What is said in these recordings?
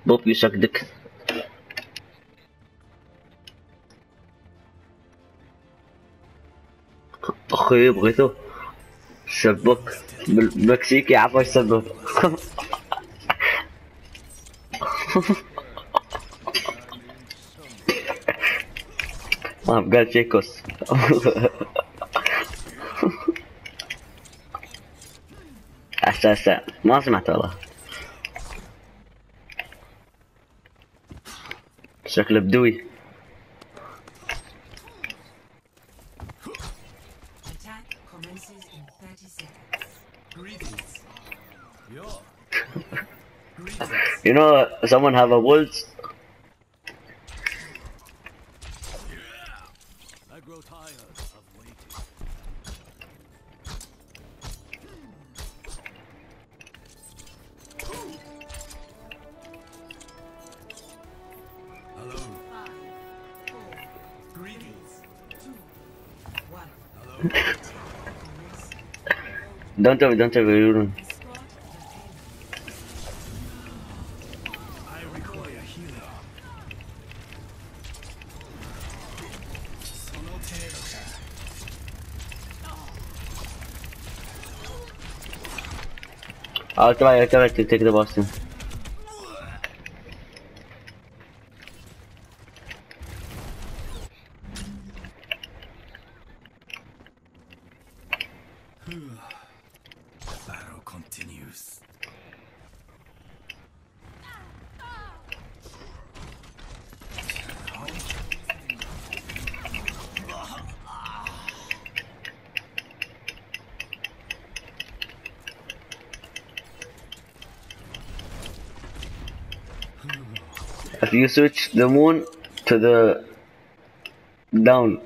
Bob you suck dick. اخوي بغيتو سبك بالمكسيكي عفوا يسبك. ما قال تشيكوس. هسه ما سمعت والله. شكله بدوي. You know, someone have a wolves. I grow tired of waiting. Hello. 5, 4, greetings. 2, 1. Hello. Don't tell me. I require a healer. I'll try to take the Boston. The battle continues. If you switch the moon to the down.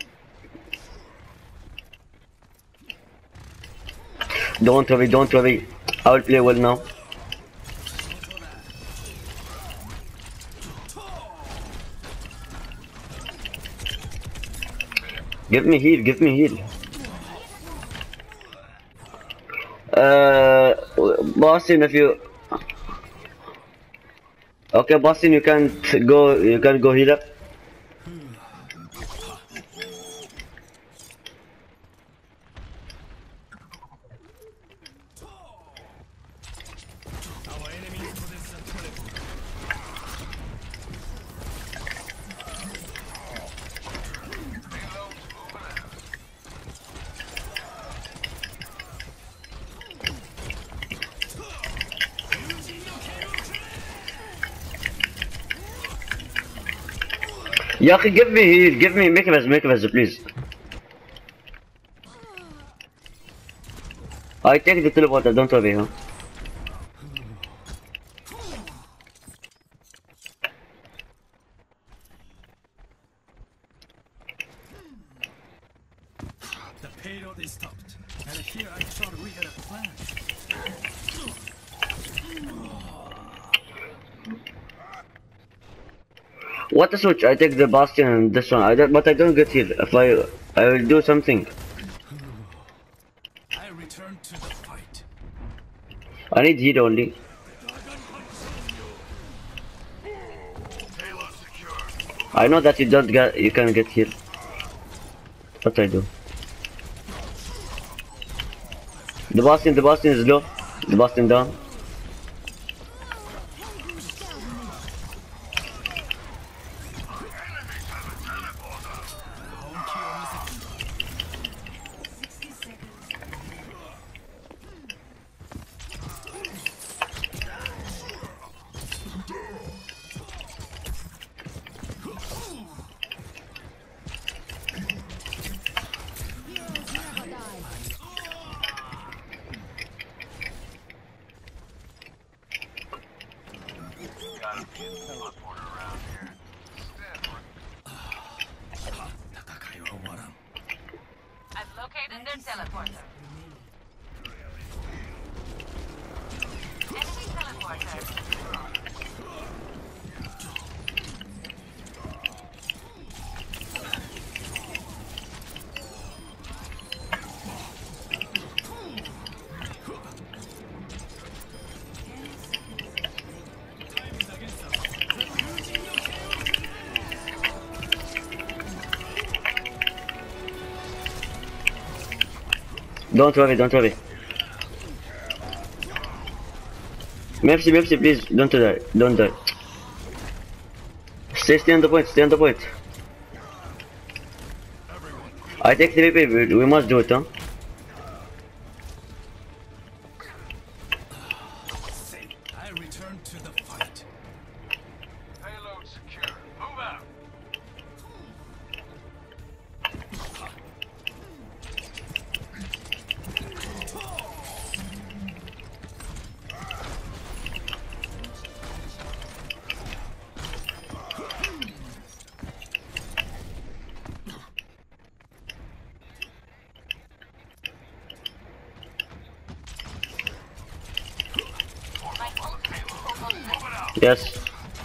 Don't worry. I will play well now. Give me heal. Boston, if you... Okay, Boston, you can go heal up. Yaki, give me heal, make a res, please. I take the teleporter, don't worry, huh? The payload is stopped, and here I thought we had a plan. What a switch! I take the Bastion and this one, but I don't get heal. If I will do something. I return to the fight. I need heal only. I know that you can get heal. What I do? The Bastion is low. The Bastion down. I've located their teleporter. Enemy teleporter. Don't worry, don't worry. Mercy, Mercy, please, don't die, don't die. Stay on the point, stay on the point. I take the PP, we must do it, huh? I return to the fight. Payload secure. Move out. My ultimate is almost ready. Move it out. Yes.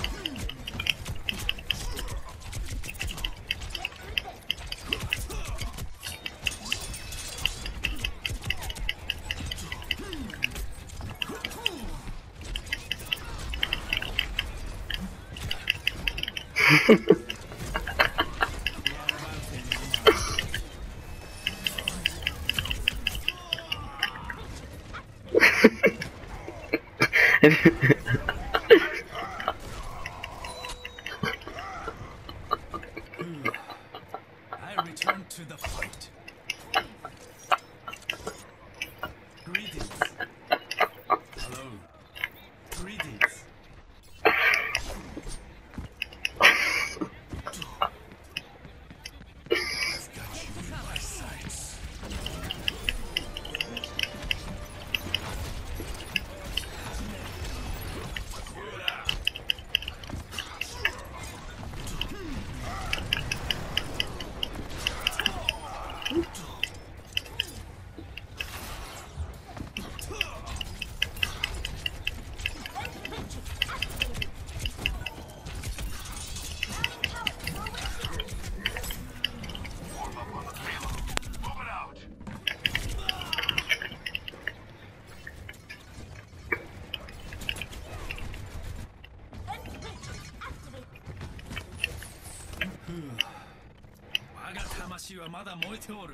I return to the fight. Greetings. Hello. Greetings. I've got you in my sights. Move it out. I got Hamashi wa mada moete oru.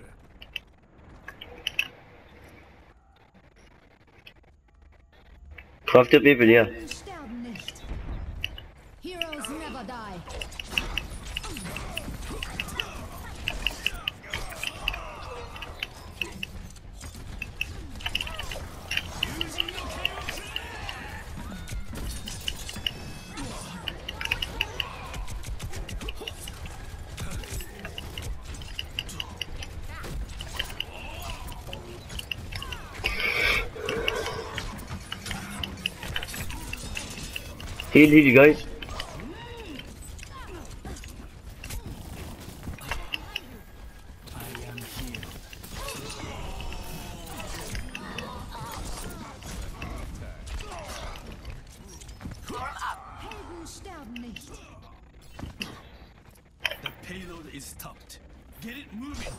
50 people, yeah. Sterben nicht. Heroes never die. Heal, heal, guys. I am here. Helden sterben nicht. The payload is stopped. Get it moving.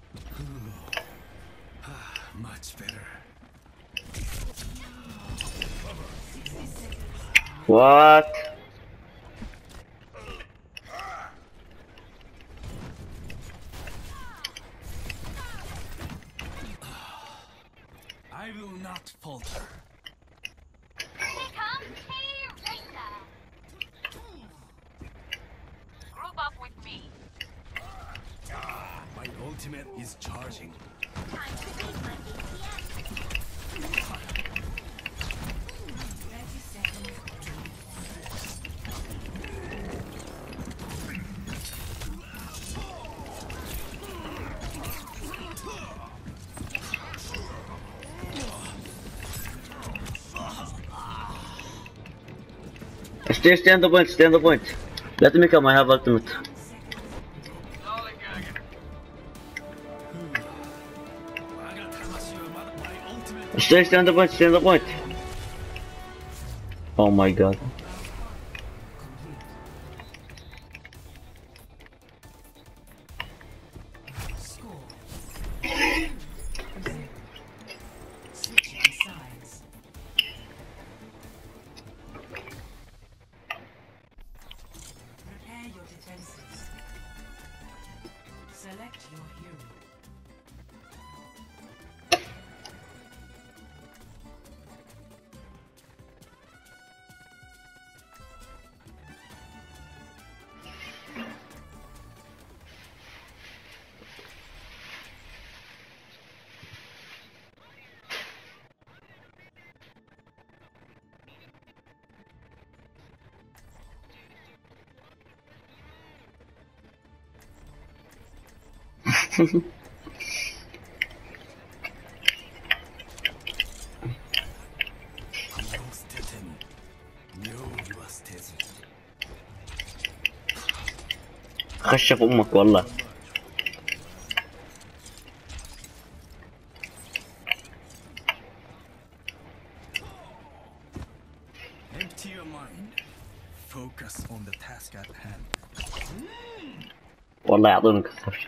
Much better. What? I will not falter. Here comes Team Racer. Group up with me. My ultimate is charging. Time to beat my BTS. 30 seconds. Stay on the point, stay on the point. Let me come, I have ultimate. Lollygagging. I got Hamashi wa mada my ultimate. Stay on the point, stay on the point. Oh my god. Score. Switching sides. Prepare your defenses. Select your hero. خشف امك والله. Empty your mind. Focus on the task at hand. والله يعطونك الصفر.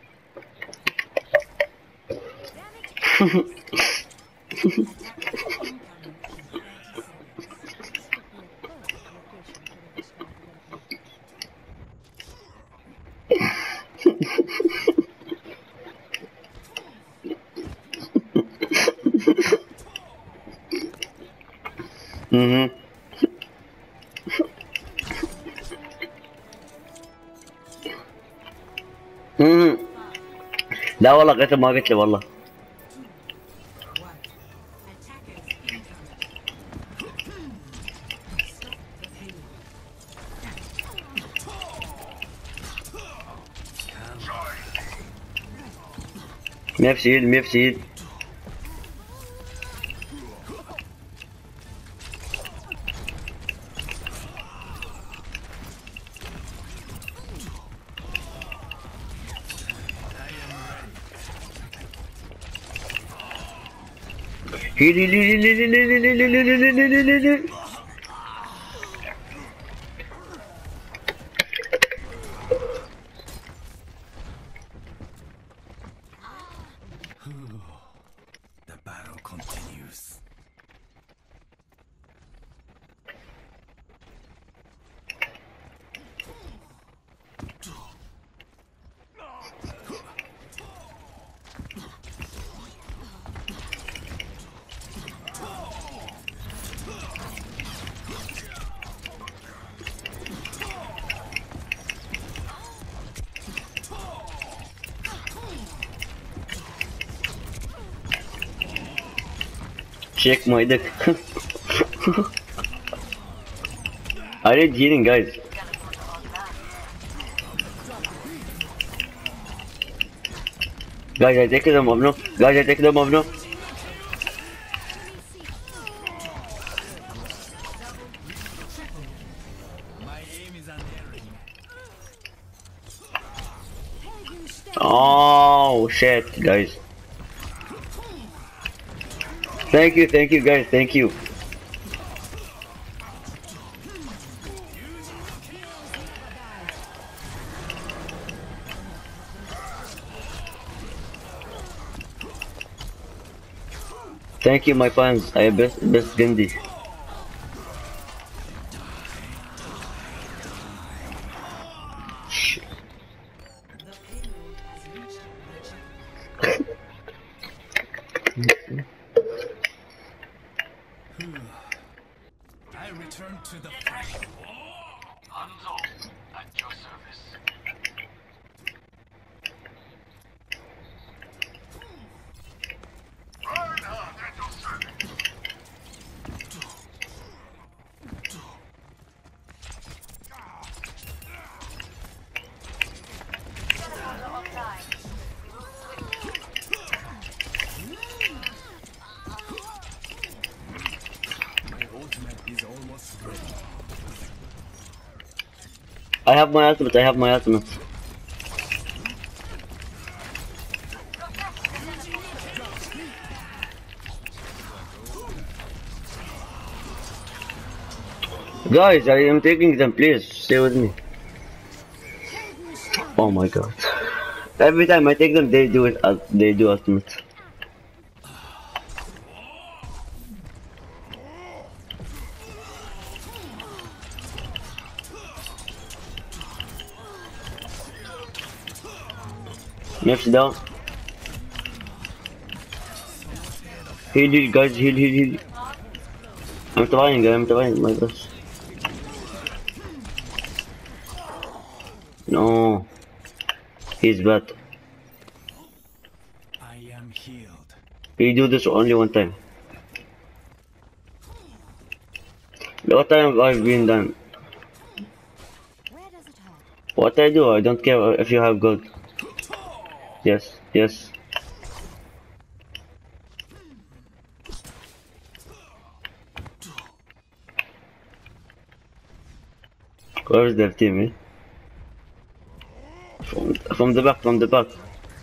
لا والله قلت ما قلت لي والله. ما في سيد ما في سيد. The battle continues. Check my dick. I need healing, guys. Guys, I take them off now. Guys, I take them off now. My aim is unerring. Oh shit, guys. Thank you guys, thank you. Thank you my fans, I best Gandhi. I return to the fight. Hanzo, at your service. Reinhardt at your service. My ultimate is almost ready. I have my ultimate, I have my ultimate. Guys, I am taking them, please stay with me. Oh my god. Every time I take them, they do it, they do ultimate. Next down. Heal, guys, heal. I'm trying, my gosh. No. He's bad. I am healed. He do this only one time. What time I've been done? Where does it hurt? What I do, I don't care if you have gold. Yes, yes. Where is their team, eh? From the back, from the back.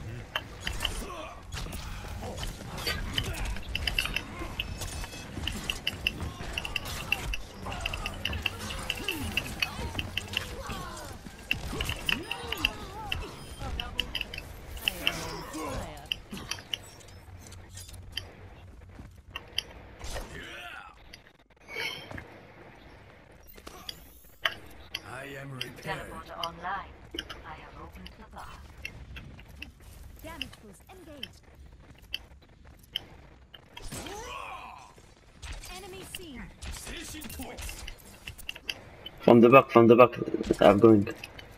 I am repaired. Teleporter online. I have opened the bar. Damage boost engaged. Enemy seen. Station point. From the back, from the back. I'm going.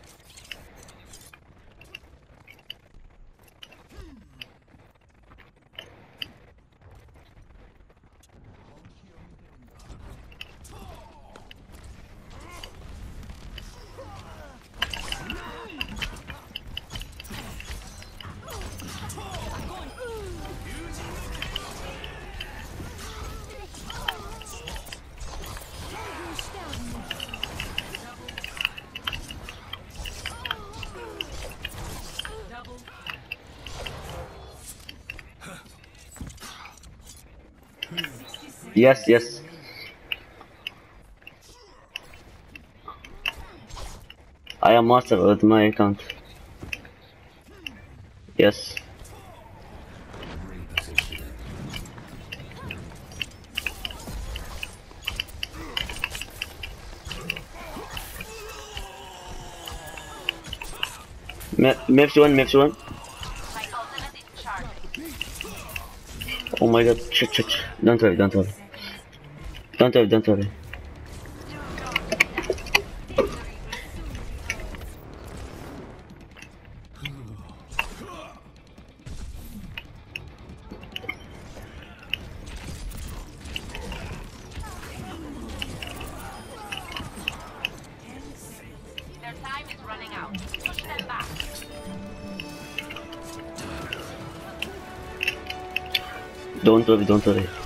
Yes, yes. I am master with my account. Yes. Maps one, maps one. My ultimate is charging. Oh my god, shit, shit. Don't worry, don't worry. Don't worry, don't worry. Their time is running out. Push them back. Don't worry, don't worry.